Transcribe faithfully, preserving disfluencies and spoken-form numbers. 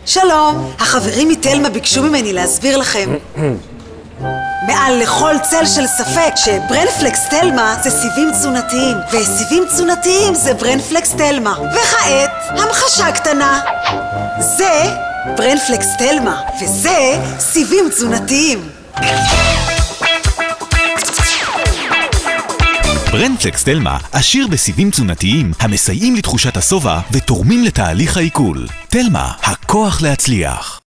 שלום, החברים מתלמה ביקשו ממני להסביר לכם מעל לכל צל של ספק שברנפלקס תלמה זה סיבים תזונתיים, וסיבים תזונתיים זה ברנפלקס תלמה. וכעת, המחשה קטנה. זה ברנפלקס תלמה, וזה סיבים תזונתיים. ברנפלקס תלמה עשיר בסיבים תזונתיים המסייעים לתחושת השובע ותורמים לתהליך העיכול. תלמה, הכוח להצליח.